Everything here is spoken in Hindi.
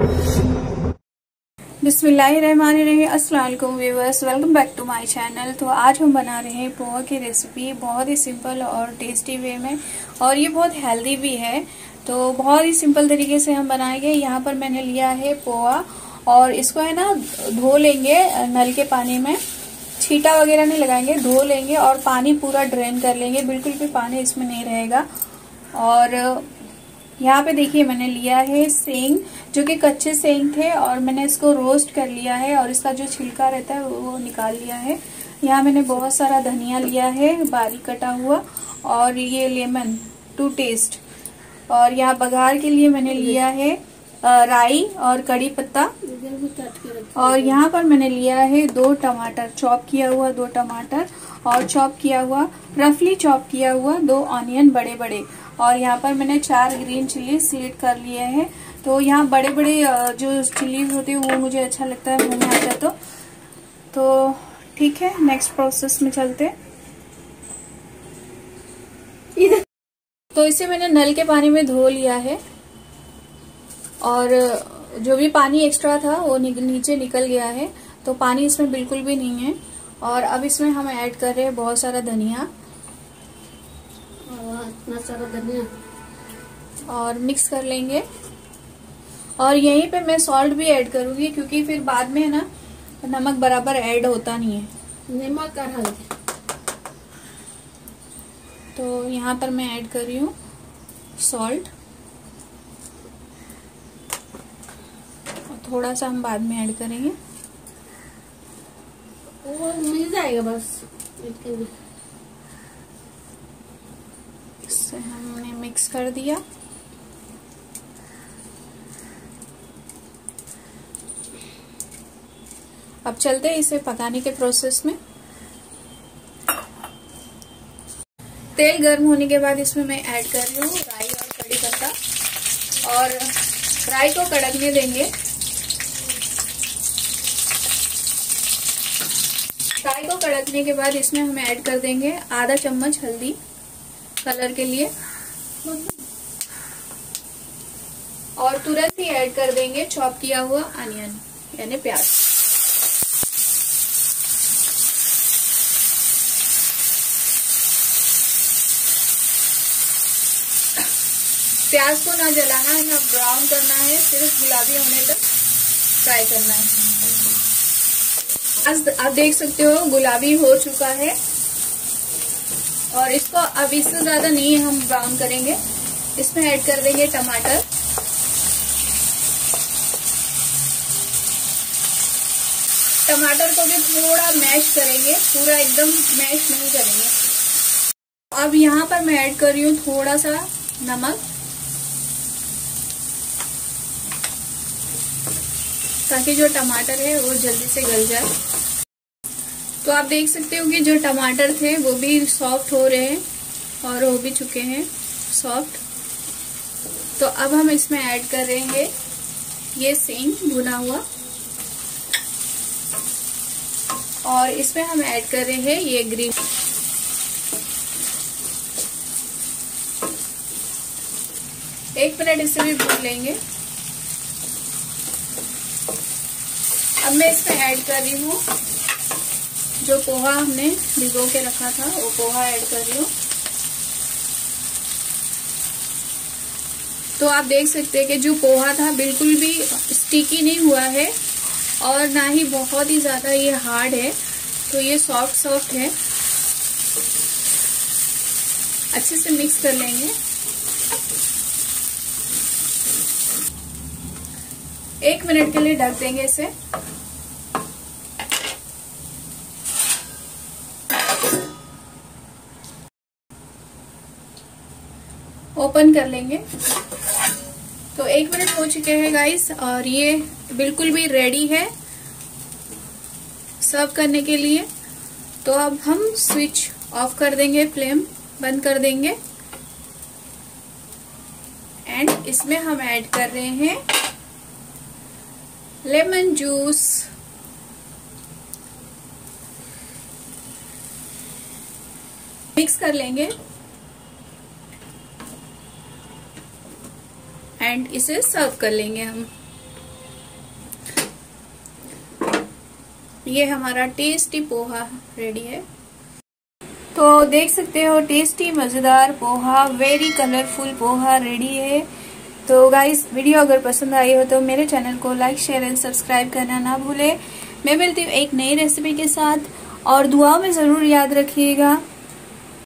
बिस्मिल्लाहिर्रहमानिर्रहीम। अस्सलाम वालेकुम viewers, welcome back to my channel. तो आज हम बना रहे हैं पोहा की रेसिपी बहुत ही सिंपल और टेस्टी वे में, और ये बहुत हेल्दी भी है। तो बहुत ही सिंपल तरीके से हम बनाएंगे। यहाँ पर मैंने लिया है पोहा, और इसको है ना धो लेंगे नल के पानी में। छींटा वगैरह नहीं लगाएंगे, धो लेंगे और पानी पूरा ड्रेन कर लेंगे, बिल्कुल भी पानी इसमें नहीं रहेगा। और यहाँ पे देखिए मैंने लिया है सेंग, जो कि कच्चे सेंग थे, और मैंने इसको रोस्ट कर लिया है और इसका जो छिलका रहता है वो निकाल लिया है। यहाँ मैंने बहुत सारा धनिया लिया है बारीक कटा हुआ, और ये लेमन टू टेस्ट। और यहाँ बघार के लिए मैंने लिया है राई और कड़ी पत्ता। और यहाँ पर मैंने लिया है 2 टमाटर चॉप किया हुआ, 2 टमाटर, और चॉप किया हुआ, रफली चॉप किया हुआ 2 ऑनियन बड़े बड़े। और यहाँ पर मैंने 4 ग्रीन चिली स्लिट कर लिए हैं। तो यहाँ बड़े बड़े जो चिलीज होती है वो मुझे अच्छा लगता है मुंह में आता तो ठीक है, नेक्स्ट प्रोसेस में चलते। तो इसे मैंने नल के पानी में धो लिया है, और जो भी पानी एक्स्ट्रा था वो नीचे निकल गया है। तो पानी इसमें बिल्कुल भी नहीं है। और अब इसमें हम ऐड कर रहे हैं बहुत सारा धनिया, इतना सारा धनिया, और मिक्स कर लेंगे। और यहीं पे मैं सॉल्ट भी ऐड करूंगी, क्योंकि फिर बाद में है ना नमक बराबर ऐड होता नहीं है, नमक और हल्दी। तो यहाँ पर मैं ऐड कर रही हूँ सॉल्ट, और थोड़ा सा हम बाद में ऐड करेंगे, वो मिल जाएगा बस। इससे हमने मिक्स कर दिया। अब चलते हैं इसे पकाने के प्रोसेस में। तेल गर्म होने के बाद इसमें मैं ऐड कर रही हूँ राई और कड़ी पत्ता, और राई को कड़कने देंगे। राई को कड़कने के बाद इसमें हम ऐड कर देंगे आधा चम्मच हल्दी कलर के लिए, और तुरंत ही ऐड कर देंगे चॉप किया हुआ अनियन यानी प्याज। प्याज को ना जलाना है ना ब्राउन करना है, सिर्फ गुलाबी होने तक फ्राई करना है। आप देख सकते हो गुलाबी हो चुका है, और इसको अब इससे ज्यादा नहीं हम ब्राउन करेंगे। इसमें ऐड कर देंगे टमाटर, टमाटर को भी थोड़ा मैश करेंगे, पूरा एकदम मैश नहीं करेंगे। अब यहाँ पर मैं ऐड कर रही हूँ थोड़ा सा नमक, ताकि जो टमाटर है वो जल्दी से गल जाए। तो आप देख सकते हो कि जो टमाटर थे वो भी सॉफ्ट हो रहे हैं, और हो भी चुके हैं सॉफ्ट। तो अब हम इसमें ऐड कर रहे हैं ये सेंग भुना हुआ, और इसमें हम ऐड कर रहे हैं ये ग्रीन। एक मिनट इसे भी भून लेंगे। अब मैं इसमें ऐड कर रही हूँ जो पोहा हमने भिगो के रखा था, वो पोहा ऐड कर रही हूँ। तो आप देख सकते हैं कि जो पोहा था बिल्कुल भी स्टिकी नहीं हुआ है, और ना ही बहुत ही ज्यादा ये हार्ड है। तो ये सॉफ्ट है। अच्छे से मिक्स कर लेंगे। एक मिनट के लिए ढक देंगे इसे। ओपन कर लेंगे। तो 1 मिनट हो चुके हैं गाइस, और ये बिल्कुल भी रेडी है सर्व करने के लिए। तो अब हम स्विच ऑफ कर देंगे, फ्लेम बंद कर देंगे, एंड इसमें हम ऐड कर रहे हैं लेमन जूस। मिक्स कर लेंगे एंड इसे सर्व कर लेंगे हम। ये हमारा टेस्टी पोहा रेडी है। तो देख सकते हो टेस्टी मजेदार poha, very colourful poha ready है। तो गाइस वीडियो अगर पसंद आई हो तो मेरे चैनल को लाइक शेयर एंड सब्सक्राइब करना ना भूले। मैं मिलती हूँ एक नई रेसिपी के साथ और दुआ में जरूर याद रखिएगा।